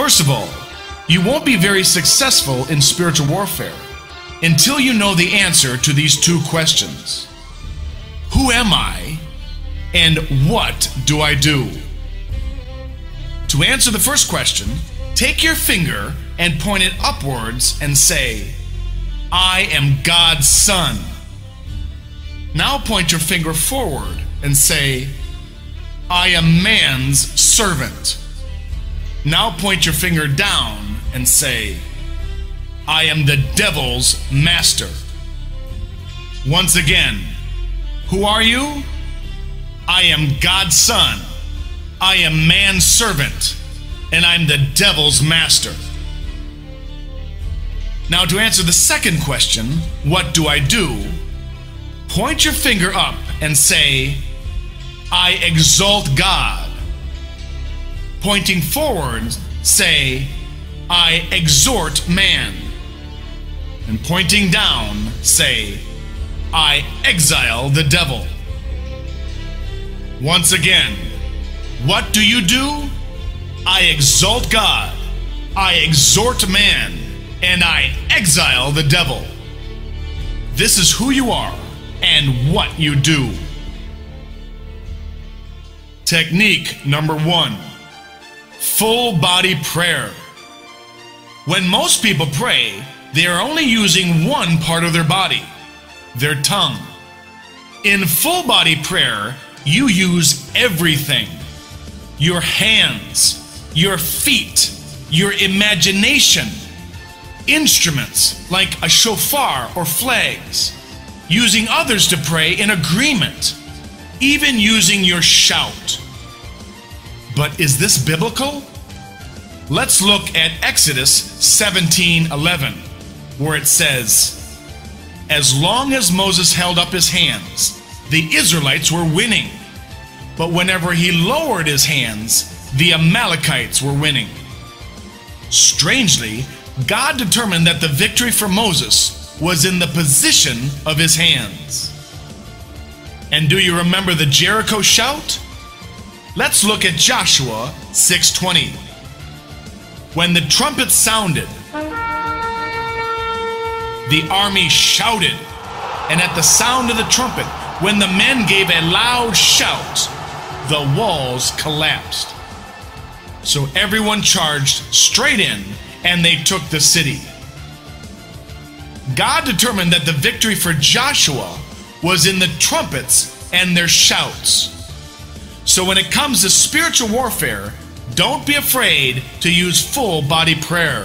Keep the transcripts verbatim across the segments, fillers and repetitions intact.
First of all, you won't be very successful in spiritual warfare until you know the answer to these two questions. Who am I, and what do I do? To answer the first question, take your finger and point it upwards and say, I am God's son. Now point your finger forward and say, I am man's servant. Now point your finger down and say, I am the devil's master. Once again, who are you? I am God's son. I am man's servant, and I'm the devil's master. Now to answer the second question, what do I do? Point your finger up and say, I exalt God. Pointing forward, say, I exhort man. And pointing down, say, I exile the devil. Once again, what do you do? I exalt God, I exhort man, and I exile the devil. This is who you are and what you do. Technique number one, full body prayer. When most people pray, they are only using one part of their body, their tongue. In full body prayer, you use everything. Your hands, your feet, your imagination, instruments like a shofar or flags, using others to pray in agreement, even using your shout. But is this biblical? Let's look at Exodus seventeen eleven, where it says, as long as Moses held up his hands, the Israelites were winning. But whenever he lowered his hands, the Amalekites were winning. Strangely, God determined that the victory for Moses was in the position of his hands. And do you remember the Jericho shout? Let's look at Joshua six twenty. When the trumpet sounded, the army shouted, and at the sound of the trumpet, when the men gave a loud shout, the walls collapsed. So everyone charged straight in, and they took the city. God determined that the victory for Joshua was in the trumpets and their shouts. So when it comes to spiritual warfare, don't be afraid to use full body prayer.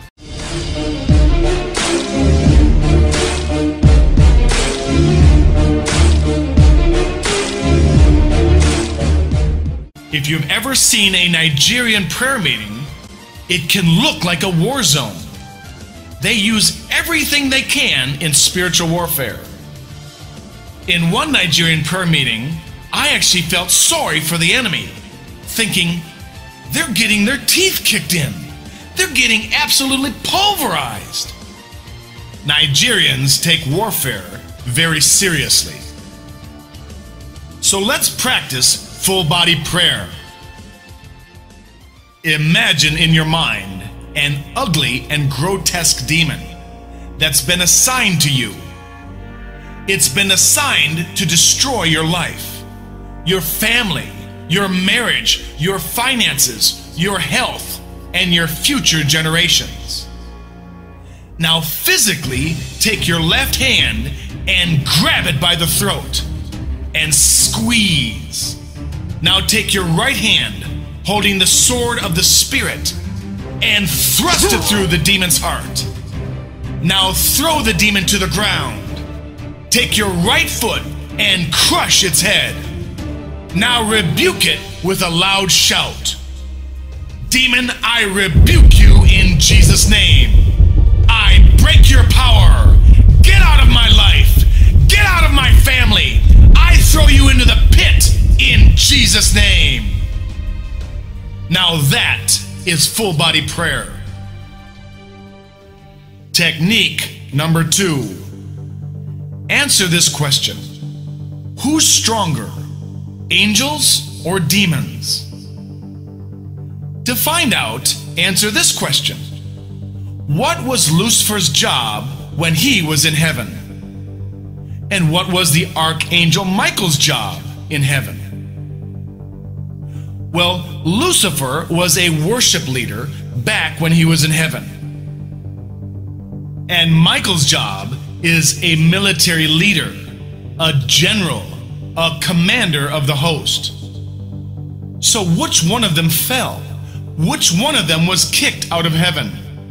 If you've ever seen a Nigerian prayer meeting, it can look like a war zone. They use everything they can in spiritual warfare. In one Nigerian prayer meeting, I actually felt sorry for the enemy, thinking, they're getting their teeth kicked in. They're getting absolutely pulverized. Nigerians take warfare very seriously. So let's practice full body prayer. Imagine in your mind an ugly and grotesque demon that's been assigned to you. It's been assigned to destroy your life, your family, your marriage, your finances, your health, and your future generations. Now physically take your left hand and grab it by the throat and squeeze. Now take your right hand, holding the sword of the Spirit, and thrust it through the demon's heart. Now throw the demon to the ground. Take your right foot and crush its head. Now rebuke it with a loud shout. Demon, I rebuke you in Jesus' name. I break your power. Get out of my life. Get out of my family. I throw you into the pit in Jesus' name. Now that is full body prayer. Technique number two. Answer this question. Who's stronger, angels or demons? To find out, answer this question. What was Lucifer's job when he was in heaven? And what was the Archangel Michael's job in heaven? Well, Lucifer was a worship leader back when he was in heaven. And Michael's job is a military leader, a general, a commander of the host. So which one of them fell? Which one of them was kicked out of heaven?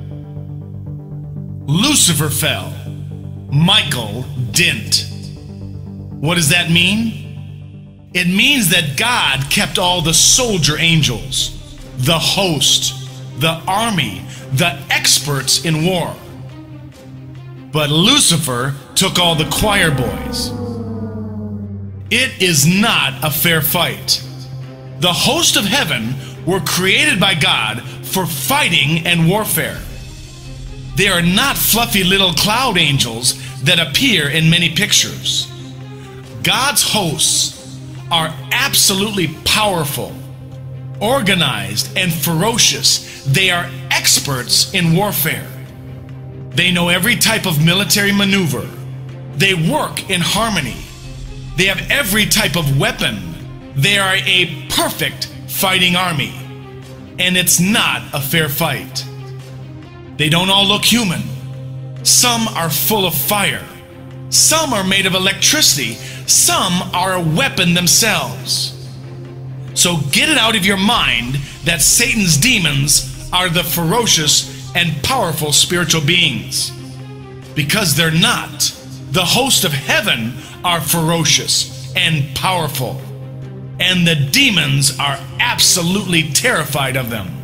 Lucifer fell. Michael didn't. What does that mean? It means that God kept all the soldier angels, the host, the army, the experts in war. But Lucifer took all the choir boys. It is not a fair fight. The host of heaven were created by God for fighting and warfare. They are not fluffy little cloud angels that appear in many pictures. God's hosts are absolutely powerful, organized, and ferocious. They are experts in warfare. They know every type of military maneuver. They work in harmony. They have every type of weapon. They are a perfect fighting army. And it's not a fair fight. They don't all look human. Some are full of fire. Some are made of electricity. Some are a weapon themselves. So get it out of your mind that Satan's demons are the ferocious and powerful spiritual beings. Because they're not. The host of heaven are ferocious and powerful. And the demons are absolutely terrified of them.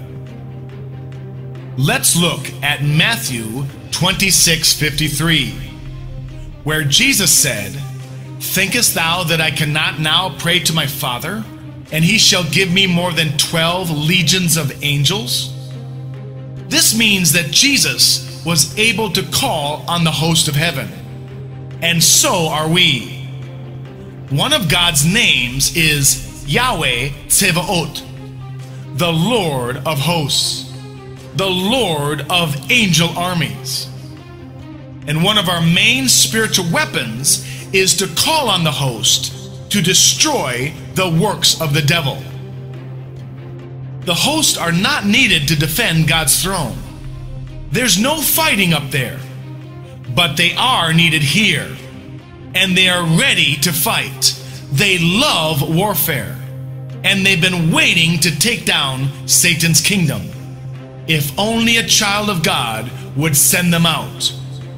Let's look at Matthew twenty-six fifty-three, where Jesus said, "Thinkest thou that I cannot now pray to my Father, and he shall give me more than twelve legions of angels?" This means that Jesus was able to call on the host of heaven. And so are we. One of God's names is Yahweh Tsevaot, the Lord of hosts, the Lord of angel armies. And one of our main spiritual weapons is to call on the host to destroy the works of the devil. The hosts are not needed to defend God's throne. There's no fighting up there, but they are needed here, and they are ready to fight. They love warfare, and they've been waiting to take down Satan's kingdom. If only a child of God would send them out.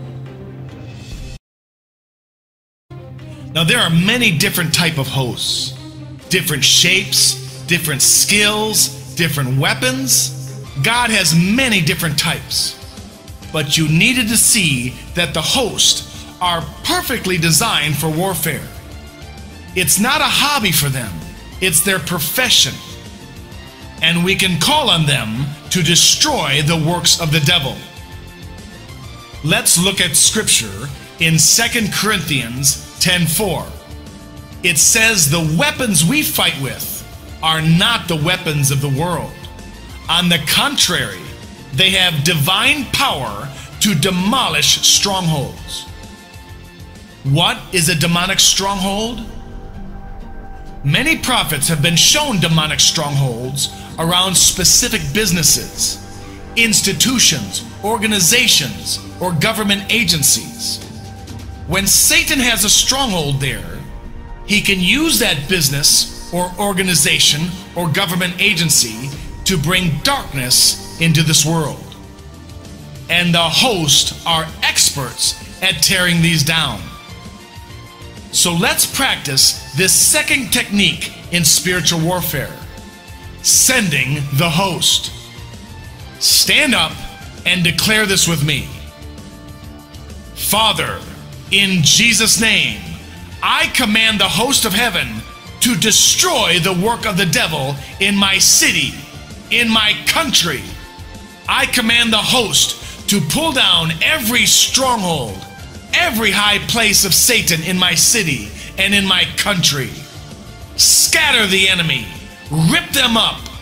Now there are many different types of hosts, different shapes, different skills, different weapons. God has many different types. But you needed to see that the hosts are perfectly designed for warfare. It's not a hobby for them, it's their profession. And we can call on them to destroy the works of the devil. Let's look at scripture in Second Corinthians ten four. It says the weapons we fight with are not the weapons of the world. On the contrary, they have divine power to demolish strongholds. What is a demonic stronghold? Many prophets have been shown demonic strongholds around specific businesses, institutions, organizations, or government agencies. When Satan has a stronghold there, he can use that business or organization or government agency to bring darkness into this world. And the hosts are experts at tearing these down. So let's practice this second technique in spiritual warfare: sending the host. Stand up and declare this with me. Father, in Jesus' name, I command the host of heaven to destroy the work of the devil in my city, in my country. I command the host to pull down every stronghold, every high place of Satan in my city and in my country. Scatter the enemy, rip them up,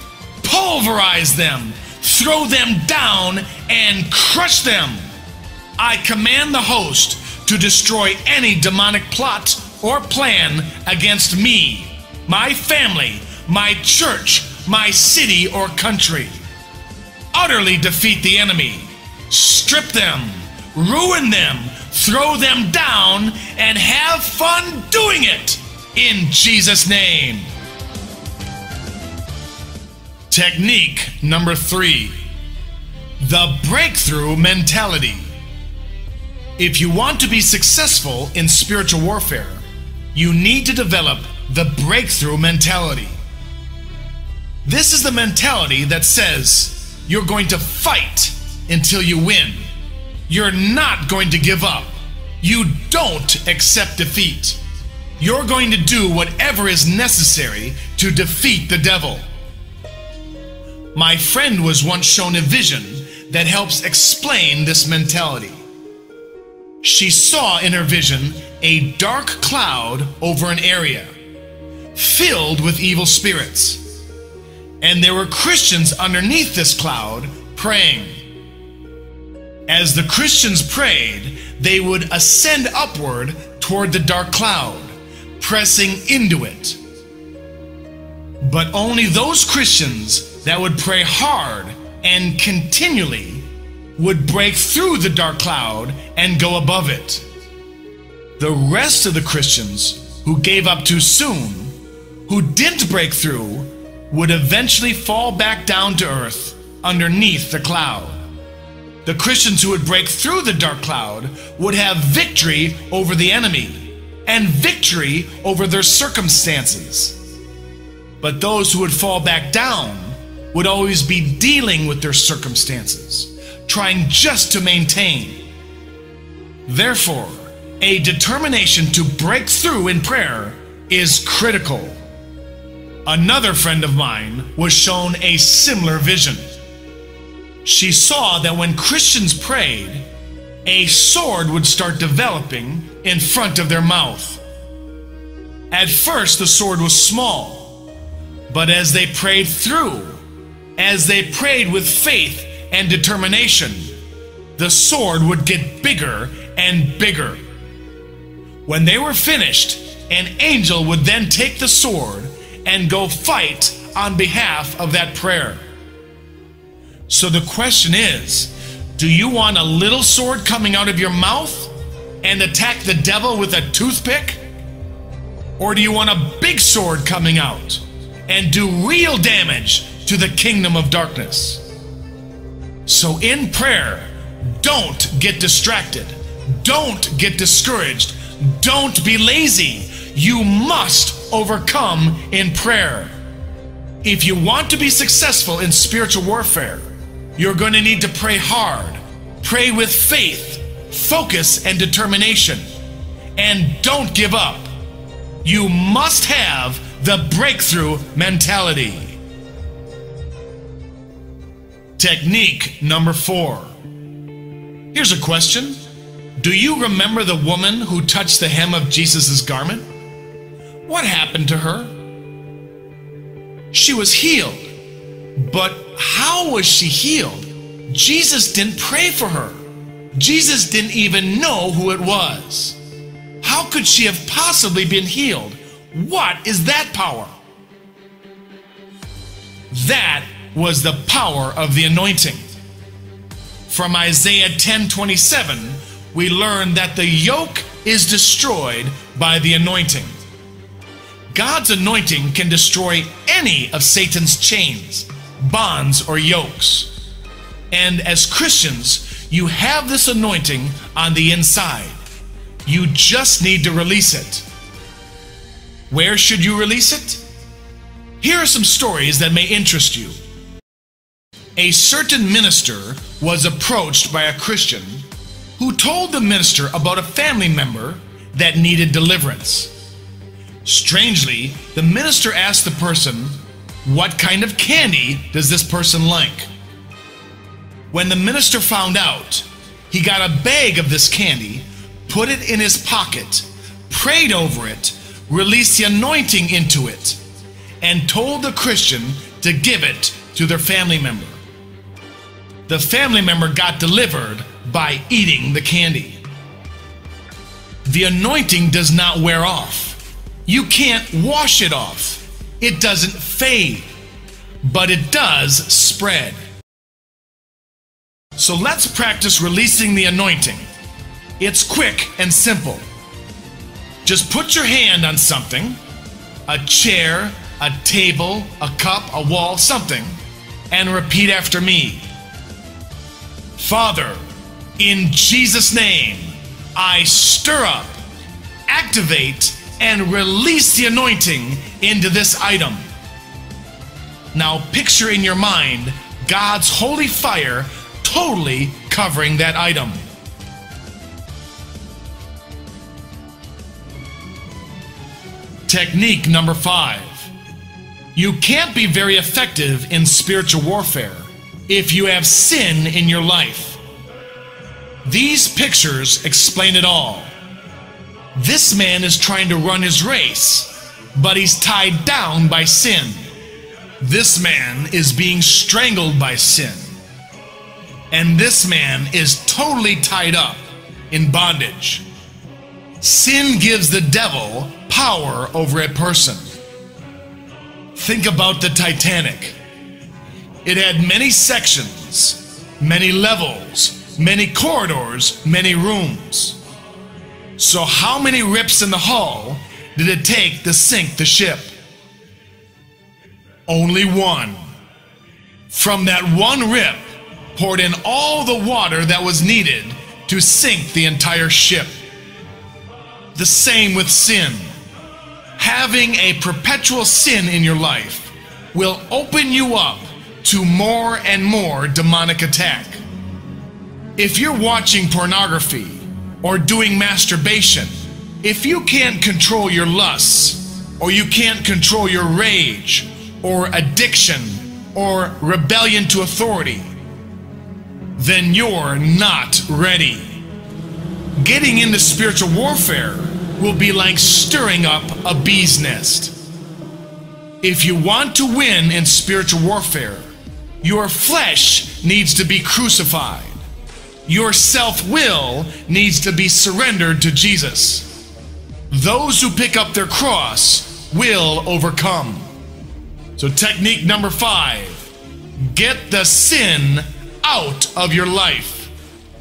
pulverize them, throw them down, and crush them. I command the host to destroy any demonic plot or plan against me, my family, my church, my city or country. Utterly defeat the enemy, strip them, ruin them, throw them down, and have fun doing it in Jesus' name. Technique number three, the breakthrough mentality. If you want to be successful in spiritual warfare, you need to develop the breakthrough mentality. This is the mentality that says you're going to fight until you win. You're not going to give up. You don't accept defeat. You're going to do whatever is necessary to defeat the devil. My friend was once shown a vision that helps explain this mentality. She saw in her vision a dark cloud over an area filled with evil spirits, and there were Christians underneath this cloud praying. As the Christians prayed, they would ascend upward toward the dark cloud, pressing into it. But only those Christians that would pray hard and continually would break through the dark cloud and go above it. The rest of the Christians who gave up too soon, who didn't break through, would eventually fall back down to earth underneath the cloud. The Christians who would break through the dark cloud would have victory over the enemy and victory over their circumstances. But those who would fall back down would always be dealing with their circumstances, trying just to maintain. Therefore, a determination to break through in prayer is critical. Another friend of mine was shown a similar vision. She saw that when Christians prayed, a sword would start developing in front of their mouth. At first, the sword was small, but as they prayed through, as they prayed with faith and determination, the sword would get bigger and bigger. When they were finished, an angel would then take the sword and go fight on behalf of that prayer. So the question is, do you want a little sword coming out of your mouth and attack the devil with a toothpick? Or do you want a big sword coming out and do real damage to the kingdom of darkness? So in prayer, don't get distracted. Don't get discouraged. Don't be lazy. You must overcome in prayer. If you want to be successful in spiritual warfare, you're going to need to pray hard. Pray with faith, focus, and determination. And don't give up. You must have the breakthrough mentality. Technique number four. Here's a question. Do you remember the woman who touched the hem of Jesus' garment? What happened to her? She was healed. But how was she healed? Jesus didn't pray for her. Jesus didn't even know who it was. How could she have possibly been healed? What is that power? That was the power of the anointing. From Isaiah ten twenty-seven, we learn that the yoke is destroyed by the anointing. God's anointing can destroy any of Satan's chains, bonds, or yokes. And as Christians, you have this anointing on the inside. You just need to release it. Where should you release it? Here are some stories that may interest you. A certain minister was approached by a Christian who told the minister about a family member that needed deliverance. Strangely, the minister asked the person, "What kind of candy does this person like?" When the minister found out, he got a bag of this candy, put it in his pocket, prayed over it, released the anointing into it, and told the Christian to give it to their family member. The family member got delivered by eating the candy. The anointing does not wear off. You can't wash it off. It doesn't fade, but it does spread. So let's practice releasing the anointing. It's quick and simple. Just put your hand on something, a chair, a table, a cup, a wall, something, and repeat after me. Father, in Jesus' name, I stir up, activate, and release the anointing into this item. Now picture in your mind God's holy fire totally covering that item. Technique number five. You can't be very effective in spiritual warfare if you have sin in your life. These pictures explain it all. This man is trying to run his race, but he's tied down by sin. This man is being strangled by sin. And this man is totally tied up in bondage. Sin gives the devil power over a person. Think about the Titanic. It had many sections, many levels, many corridors, many rooms. So how many rips in the hull did it take to sink the ship? Only one. From that one rip poured in all the water that was needed to sink the entire ship. The same with sin. Having a perpetual sin in your life will open you up to more and more demonic attack. If you're watching pornography or doing masturbation, if you can't control your lusts, or you can't control your rage, or addiction, or rebellion to authority, then you're not ready. Getting into spiritual warfare will be like stirring up a bee's nest. If you want to win in spiritual warfare, your flesh needs to be crucified. Your self-will needs to be surrendered to Jesus. Those who pick up their cross will overcome. So technique number five, get the sin out of your life.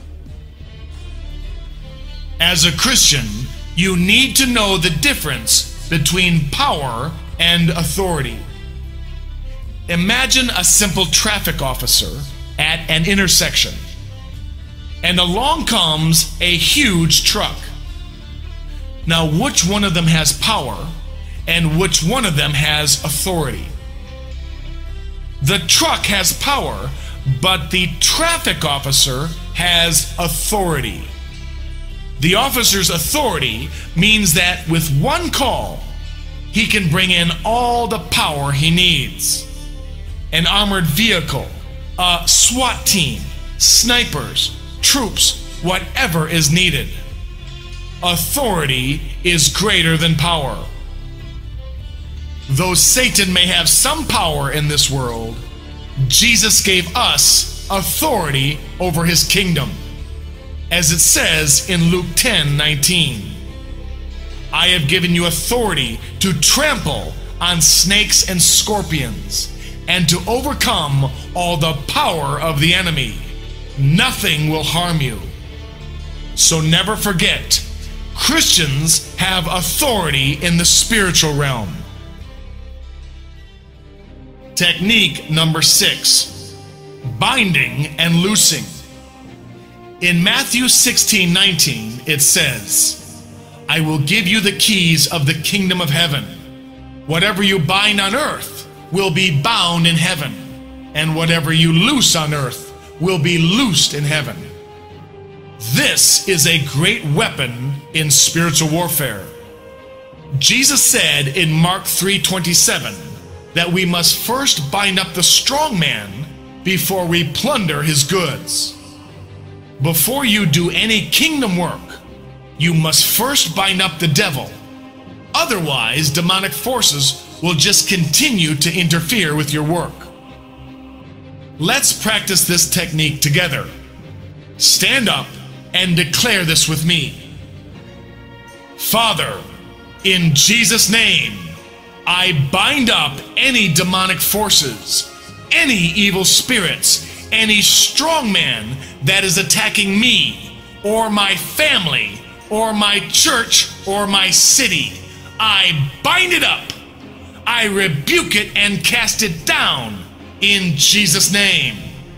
As a Christian, you need to know the difference between power and authority. Imagine a simple traffic officer at an intersection, and along comes a huge truck. Now, which one of them has power and which one of them has authority? The truck has power, but the traffic officer has authority. The officer's authority means that with one call, he can bring in all the power he needs. An armored vehicle, a SWAT team, snipers, troops, whatever is needed. Authority is greater than power. Though Satan may have some power in this world, Jesus gave us authority over his kingdom. As it says in Luke ten nineteen, I have given you authority to trample on snakes and scorpions, and to overcome all the power of the enemy. Nothing will harm you. So never forget, Christians have authority in the spiritual realm. Technique number six, binding and loosing. In Matthew sixteen nineteen, it says, I will give you the keys of the kingdom of heaven. Whatever you bind on earth will be bound in heaven, and whatever you loose on earth will be loosed in heaven. This is a great weapon in spiritual warfare. Jesus said in Mark three twenty-seven that we must first bind up the strong man before we plunder his goods. Before you do any kingdom work, you must first bind up the devil. Otherwise, demonic forces will just continue to interfere with your work. Let's practice this technique together. Stand up and declare this with me. Father, in Jesus' name, I bind up any demonic forces, any evil spirits, any strong man that is attacking me, or my family, or my church, or my city. I bind it up. I rebuke it and cast it down in Jesus' name.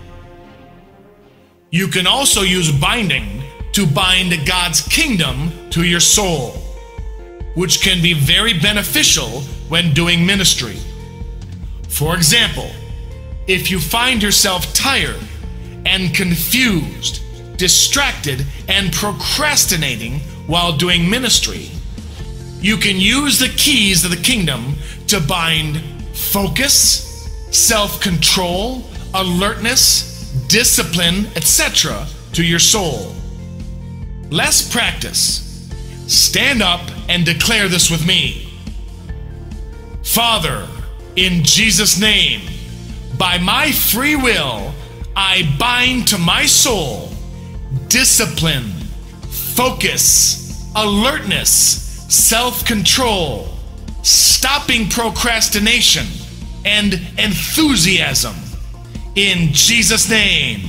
You can also use binding to bind God's kingdom to your soul, which can be very beneficial when doing ministry. For example, if you find yourself tired and confused, distracted, and procrastinating while doing ministry, you can use the keys of the kingdom to bind focus, self-control, alertness, discipline, et cetera to your soul. Let's practice. Stand up and declare this with me. Father, in Jesus' name, by my free will, I bind to my soul discipline, focus, alertness, self-control, stopping procrastination, and enthusiasm. In Jesus' name.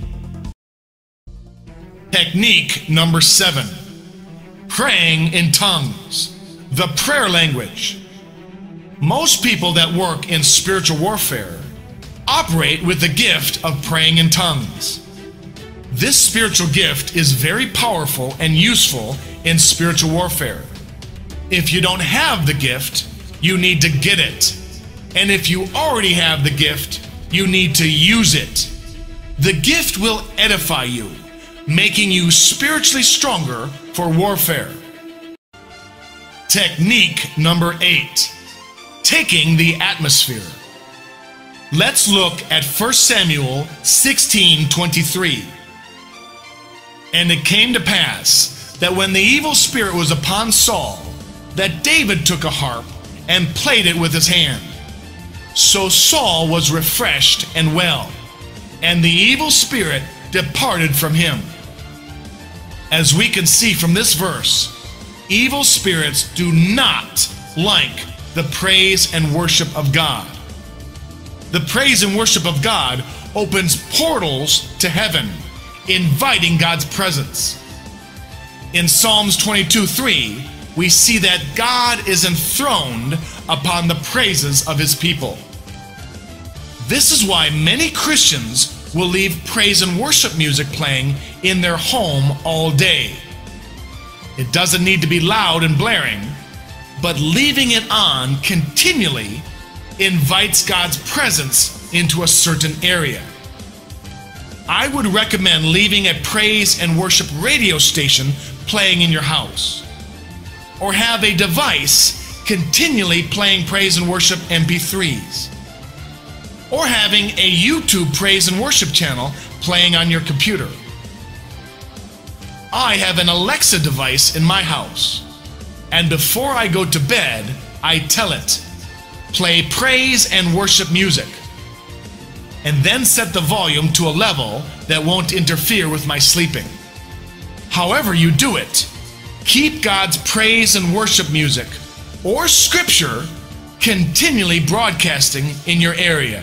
Technique number seven. Praying in tongues. The prayer language. Most people that work in spiritual warfare operate with the gift of praying in tongues. This spiritual gift is very powerful and useful in spiritual warfare. If you don't have the gift, you need to get it. And if you already have the gift, you need to use it. The gift will edify you, making you spiritually stronger for warfare. Technique number eight. Taking the atmosphere. Let's look at First Samuel sixteen twenty-three. And it came to pass that when the evil spirit was upon Saul, that David took a harp and played it with his hand. So Saul was refreshed and well, and the evil spirit departed from him. As we can see from this verse, evil spirits do not like the praise and worship of God. The praise and worship of God opens portals to heaven, inviting God's presence. In Psalms twenty-two three, we see that God is enthroned upon the praises of his people. This is why many Christians will leave praise and worship music playing in their home all day. It doesn't need to be loud and blaring, but leaving it on continually invites God's presence into a certain area. I would recommend leaving a praise and worship radio station playing in your house, or have a device continually playing praise and worship M P threes, or having a YouTube praise and worship channel playing on your computer. I have an Alexa device in my house, and before I go to bed, I tell it, play praise and worship music, and then set the volume to a level that won't interfere with my sleeping. However you do it, keep God's praise and worship music or scripture continually broadcasting in your area.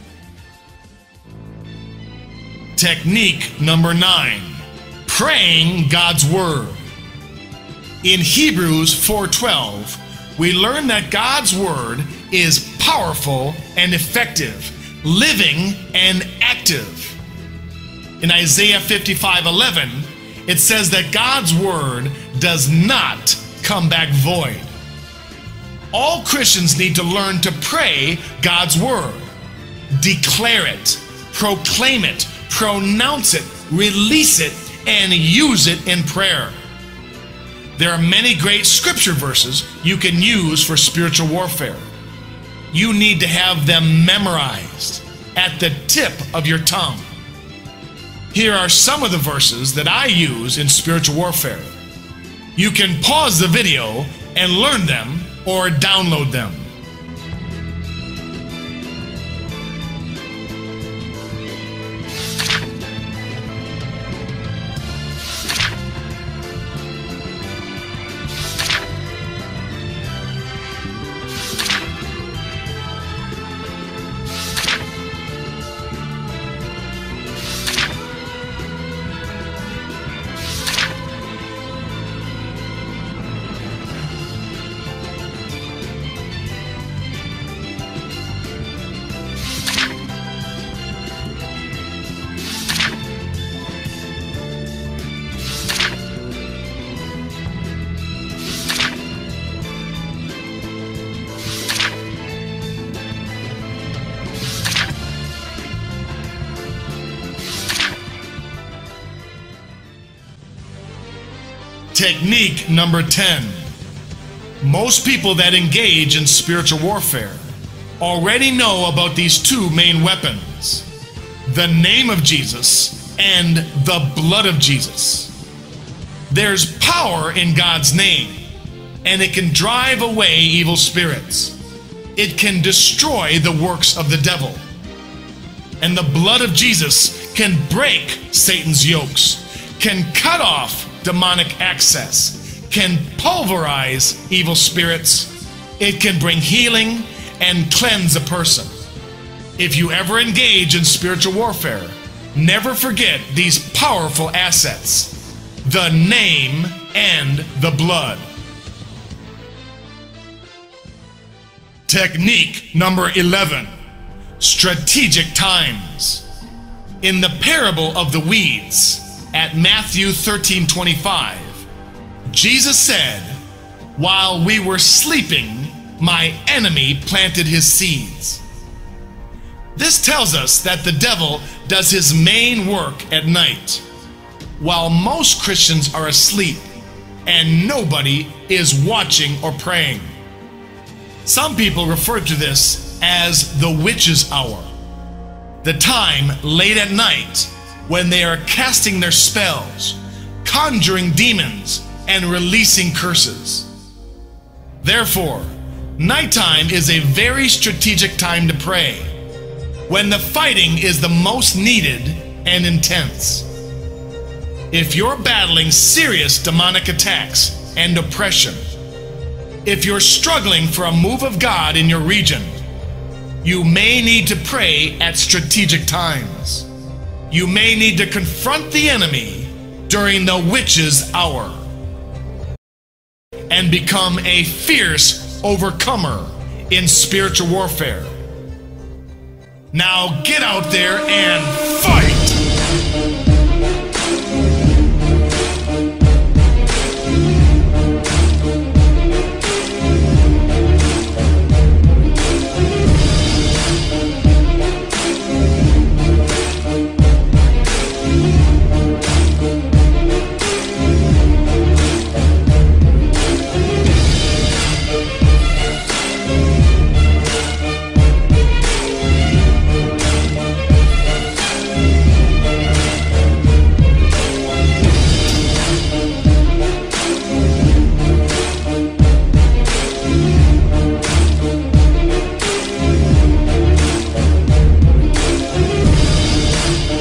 Technique number nine. Praying God's Word. In Hebrews four twelve, we learn that God's Word is powerful and effective, living and active. In Isaiah fifty-five eleven, it says that God's Word does not come back void. All Christians need to learn to pray God's Word. Declare it, proclaim it, pronounce it, release it, and use it in prayer. There are many great scripture verses you can use for spiritual warfare. You need to have them memorized at the tip of your tongue. Here are some of the verses that I use in spiritual warfare. You can pause the video and learn them or download them. Technique number ten. Most people that engage in spiritual warfare already know about these two main weapons: the name of Jesus and the blood of Jesus. There's power in God's name, and it can drive away evil spirits. It can destroy the works of the devil. And the blood of Jesus can break Satan's yokes, can cut off demonic access, can pulverize evil spirits. It can bring healing and cleanse a person. If you ever engage in spiritual warfare, never forget these powerful assets: the name and the blood. Technique number eleven. Strategic times. In the parable of the weeds at Matthew thirteen twenty-five, Jesus said, "While we were sleeping, my enemy planted his seeds." This tells us that the devil does his main work at night, while most Christians are asleep and nobody is watching or praying. Some people refer to this as the witch's hour, the time late at night when they are casting their spells, conjuring demons, and releasing curses. Therefore, nighttime is a very strategic time to pray, when the fighting is the most needed and intense. If you're battling serious demonic attacks and oppression, if you're struggling for a move of God in your region, you may need to pray at strategic times. You may need to confront the enemy during the witch's hour and become a fierce overcomer in spiritual warfare. Now get out there and fight!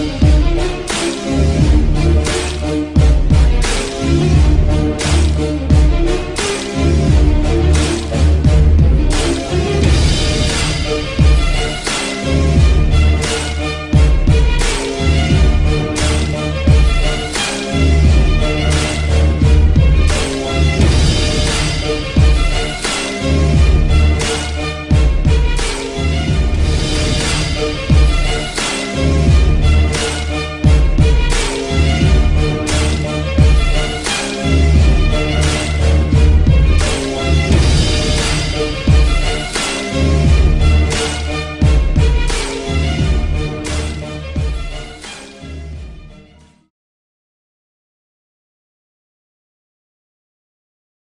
Thank you.